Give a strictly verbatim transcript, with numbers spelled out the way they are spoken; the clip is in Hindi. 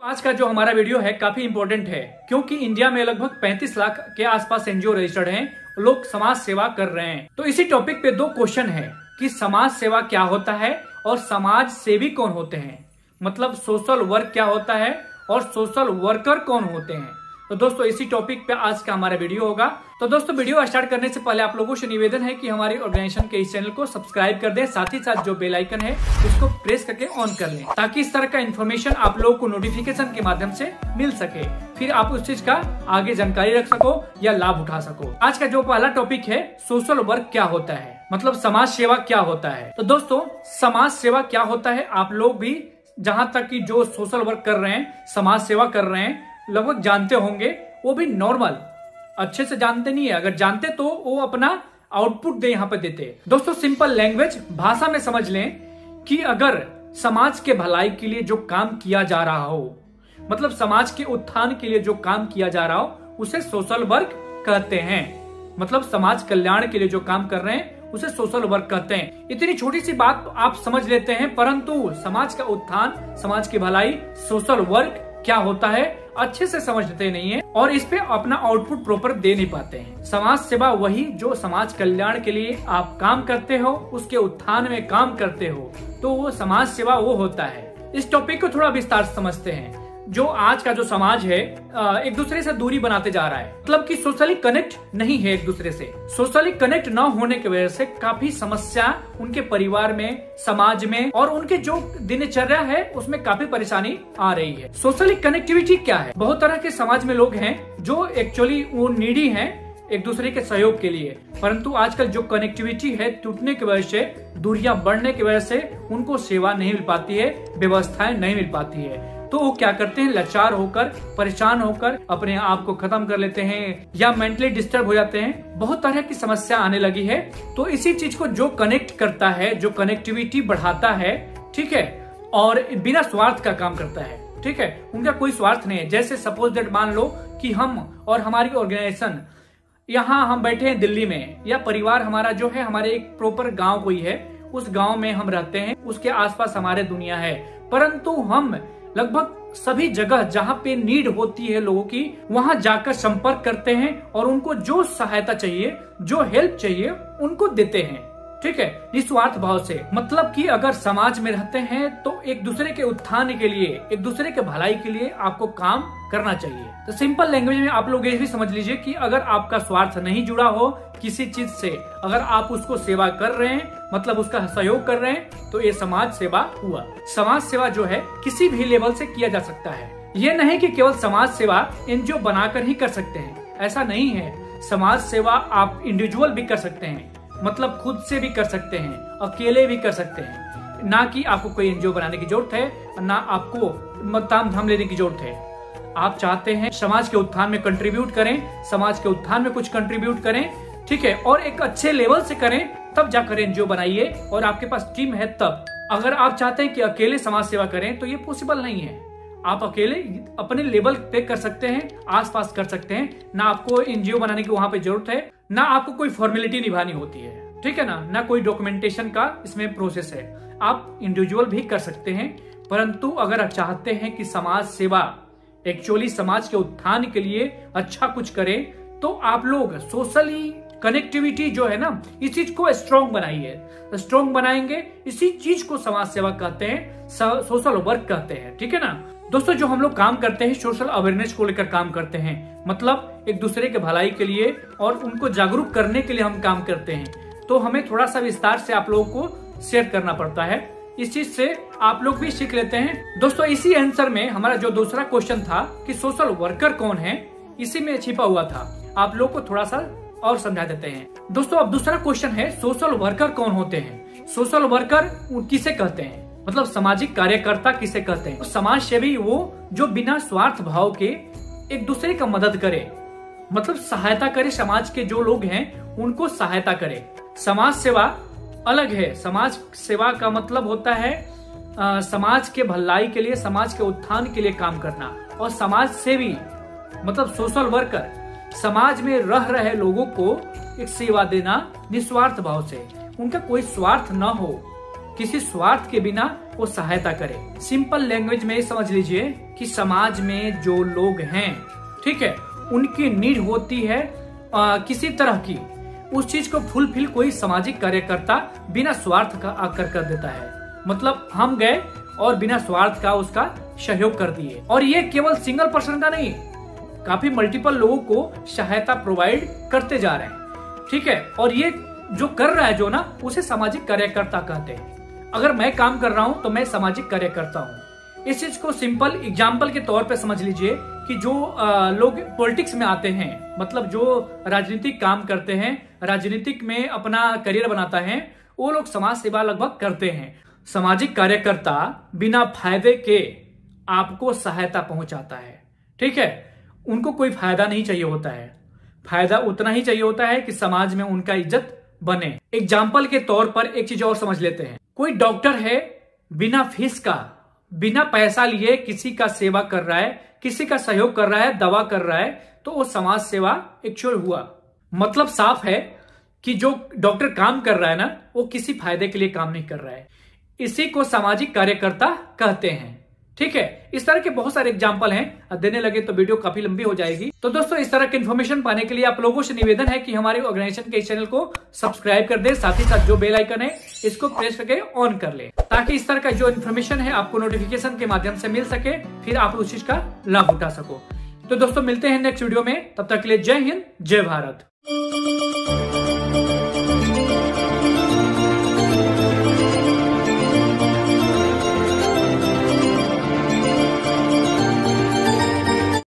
आज का जो हमारा वीडियो है काफी इम्पोर्टेंट है, क्योंकि इंडिया में लगभग पैंतीस लाख के आसपास एनजीओ रजिस्टर्ड हैं, लोग समाज सेवा कर रहे हैं। तो इसी टॉपिक पे दो क्वेश्चन है कि समाज सेवा क्या होता है और समाज सेवी कौन होते हैं, मतलब सोशल वर्क क्या होता है और सोशल वर्कर कौन होते हैं। तो दोस्तों इसी टॉपिक पे आज का हमारा वीडियो होगा। तो दोस्तों वीडियो स्टार्ट करने से पहले आप लोगों से निवेदन है कि हमारी ऑर्गेनाइजेशन के इस चैनल को सब्सक्राइब कर दें, साथ ही साथ जो बेल आइकन है उसको प्रेस करके ऑन कर लें, ताकि इस तरह का इन्फॉर्मेशन आप लोगों को नोटिफिकेशन के माध्यम से मिल सके, फिर आप उस चीज का आगे जानकारी रख सको या लाभ उठा सको। आज का जो पहला टॉपिक है सोशल वर्क क्या होता है, मतलब समाज सेवा क्या होता है। तो दोस्तों समाज सेवा क्या होता है आप लोग भी जहां तक कि जो सोशल वर्क कर रहे हैं, समाज सेवा कर रहे हैं, लगभग जानते होंगे। वो भी नॉर्मल अच्छे से जानते नहीं है, अगर जानते तो वो अपना आउटपुट दे यहाँ पे देते। दोस्तों सिंपल लैंग्वेज भाषा में समझ लें कि अगर समाज के भलाई के लिए जो काम किया जा रहा हो, मतलब समाज के उत्थान के लिए जो काम किया जा रहा हो, उसे सोशल वर्क कहते हैं। मतलब समाज कल्याण के लिए जो काम कर रहे हैं उसे सोशल वर्क कहते हैं। इतनी छोटी सी बात तो आप समझ लेते हैं, परंतु समाज का उत्थान, समाज की भलाई, सोशल वर्क क्या होता है अच्छे से समझते नहीं है और इस पे अपना आउटपुट प्रॉपर दे नहीं पाते हैं। समाज सेवा वही जो समाज कल्याण के लिए आप काम करते हो, उसके उत्थान में काम करते हो, तो वो समाज सेवा वो होता है। इस टॉपिक को थोड़ा विस्तार से समझते हैं। जो आज का जो समाज है एक दूसरे से दूरी बनाते जा रहा है, मतलब कि सोशली कनेक्ट नहीं है एक दूसरे से। सोशली कनेक्ट न होने की वजह से काफी समस्या उनके परिवार में, समाज में और उनके जो दिनचर्या है उसमें काफी परेशानी आ रही है। सोशली कनेक्टिविटी क्या है? बहुत तरह के समाज में लोग हैं जो एक्चुअली वो नीडी हैं एक दूसरे के सहयोग के लिए, परंतु आजकल जो कनेक्टिविटी है टूटने की वजह से, दूरियां बढ़ने की वजह से उनको सेवा नहीं मिल पाती है, व्यवस्थाएं नहीं मिल पाती है। तो वो क्या करते हैं, लाचार होकर, परेशान होकर अपने आप को खत्म कर लेते हैं या मेंटली डिस्टर्ब हो जाते हैं। बहुत तरह की समस्या आने लगी है। तो इसी चीज को जो कनेक्ट करता है, जो कनेक्टिविटी बढ़ाता है, ठीक है, और बिना स्वार्थ का काम करता है, ठीक है, उनका कोई स्वार्थ नहीं है। जैसे सपोज दैट मान लो कि हम और हमारी ऑर्गेनाइजेशन यहाँ हम बैठे हैं दिल्ली में, या परिवार हमारा जो है हमारे एक प्रॉपर गांव कोई है, उस गांव में हम रहते हैं, उसके आसपास हमारे दुनिया है, परंतु हम लगभग सभी जगह जहाँ पे नीड होती है लोगों की, वहां जाकर संपर्क करते हैं और उनको जो सहायता चाहिए, जो हेल्प चाहिए, उनको देते हैं, ठीक है, निस्वार्थ भाव से। मतलब कि अगर समाज में रहते हैं तो एक दूसरे के उत्थान के लिए, एक दूसरे के भलाई के लिए आपको काम करना चाहिए। तो सिंपल लैंग्वेज में आप लोग ये भी समझ लीजिए कि अगर आपका स्वार्थ नहीं जुड़ा हो किसी चीज से, अगर आप उसको सेवा कर रहे हैं, मतलब उसका सहयोग कर रहे हैं, तो ये समाज सेवा हुआ। समाज सेवा जो है किसी भी लेवल से किया जा सकता है। ये नहीं कि केवल समाज सेवा एनजीओ बनाकर ही कर सकते हैं, ऐसा नहीं है। समाज सेवा आप इंडिविजुअल भी कर सकते हैं, मतलब खुद से भी कर सकते हैं, अकेले भी कर सकते हैं। ना कि आपको कोई एनजीओ बनाने की जरूरत है, ना आपको ताम झाम लेने की जरूरत है। आप चाहते हैं समाज के उत्थान में कंट्रीब्यूट करें, समाज के उत्थान में कुछ कंट्रीब्यूट करें, ठीक है, और एक अच्छे लेवल से करें, तब जाकर एनजीओ बनाइए और आपके पास टीम है तब। अगर आप चाहते हैं कि अकेले समाज सेवा करें तो ये पॉसिबल नहीं है। आप अकेले अपने लेवल पे कर सकते हैं, आसपास कर सकते हैं, ना आपको एनजीओ बनाने की वहां पे जरूरत है, ना आपको कोई फॉर्मेलिटी निभानी होती है, ठीक है ना, ना कोई डॉक्यूमेंटेशन का इसमें प्रोसेस है। आप इंडिविजुअल भी कर सकते हैं, परंतु अगर आप चाहते हैं कि समाज सेवा एक्चुअली समाज के उत्थान के लिए अच्छा कुछ करे, तो आप लोग सोशली कनेक्टिविटी जो है ना, इस चीज को स्ट्रॉन्ग बनाइए। स्ट्रॉन्ग बनाएंगे, इसी चीज को समाज सेवा कहते हैं, सोशल वर्क कहते हैं, ठीक है ना। दोस्तों जो हम लोग काम करते हैं सोशल अवेयरनेस को लेकर काम करते हैं, मतलब एक दूसरे के भलाई के लिए और उनको जागरूक करने के लिए हम काम करते हैं। तो हमें थोड़ा सा विस्तार से आप लोगों को शेयर करना पड़ता है, इस चीज से आप लोग भी सीख लेते हैं। दोस्तों इसी आंसर में हमारा जो दूसरा क्वेश्चन था कि सोशल वर्कर कौन है, इसी में छिपा हुआ था। आप लोग को थोड़ा सा और समझा देते हैं। दोस्तों अब दूसरा क्वेश्चन है सोशल वर्कर कौन होते हैं। सोशल वर्कर किसे कहते हैं, मतलब सामाजिक कार्यकर्ता किसे कहते हैं। समाज सेवी वो जो बिना स्वार्थ भाव के एक दूसरे का मदद करे, मतलब सहायता करे, समाज के जो लोग हैं उनको सहायता करे। समाज सेवा अलग है। समाज सेवा का मतलब होता है आ, समाज के भलाई के लिए, समाज के उत्थान के लिए काम करना। और समाज सेवी मतलब सोशल वर्कर समाज में रह रहे लोगों को एक सेवा देना निस्वार्थ भाव से, उनका कोई स्वार्थ न हो, किसी स्वार्थ के बिना वो सहायता करे। सिंपल लैंग्वेज में समझ लीजिए कि समाज में जो लोग हैं, ठीक है, उनकी नीड होती है आ, किसी तरह की, उस चीज को फुलफिल कोई सामाजिक कार्यकर्ता बिना स्वार्थ का आकर कर देता है। मतलब हम गए और बिना स्वार्थ का उसका सहयोग कर दिए, और ये केवल सिंगल पर्सन का नहीं, काफी मल्टीपल लोगों को सहायता प्रोवाइड करते जा रहे हैं, ठीक है। और ये जो कर रहा है जो ना, उसे सामाजिक कार्यकर्ता कहते हैं। अगर मैं काम कर रहा हूं तो मैं सामाजिक कार्यकर्ता हूं। इस चीज को सिंपल एग्जाम्पल के तौर पे समझ लीजिए कि जो आ, लोग पॉलिटिक्स में आते हैं, मतलब जो राजनीतिक काम करते हैं, राजनीतिक में अपना करियर बनाता है, वो लोग समाज सेवा लगभग करते हैं। सामाजिक कार्यकर्ता बिना फायदे के आपको सहायता पहुंचाता है, ठीक है। उनको कोई फायदा नहीं चाहिए होता है, फायदा उतना ही चाहिए होता है कि समाज में उनका इज्जत बने। एग्जाम्पल के तौर पर एक चीज और समझ लेते हैं। कोई डॉक्टर है, बिना फीस का, बिना पैसा लिए किसी का सेवा कर रहा है, किसी का सहयोग कर रहा है, दवा कर रहा है, तो वो समाज सेवा एक्चुअल हुआ। मतलब साफ है कि जो डॉक्टर काम कर रहा है ना, वो किसी फायदे के लिए काम नहीं कर रहा है। इसी को सामाजिक कार्यकर्ता कहते हैं, ठीक है। इस तरह के बहुत सारे एग्जाम्पल हैं, देने लगे तो वीडियो काफी लंबी हो जाएगी। तो दोस्तों, इस तरह की इन्फॉर्मेशन पाने के लिए आप लोगों से निवेदन है कि हमारे ऑर्गेनाइजेशन के इस चैनल को सब्सक्राइब कर दे, साथ ही साथ जो बेल आइकन है इसको प्रेस करके ऑन कर ले, ताकि इस तरह का जो इन्फॉर्मेशन है आपको नोटिफिकेशन के माध्यम से मिल सके, फिर आप उस चीज का लाभ उठा सको। तो दोस्तों, मिलते हैं नेक्स्ट वीडियो में, तब तक के लिए जय हिंद, जय भारत।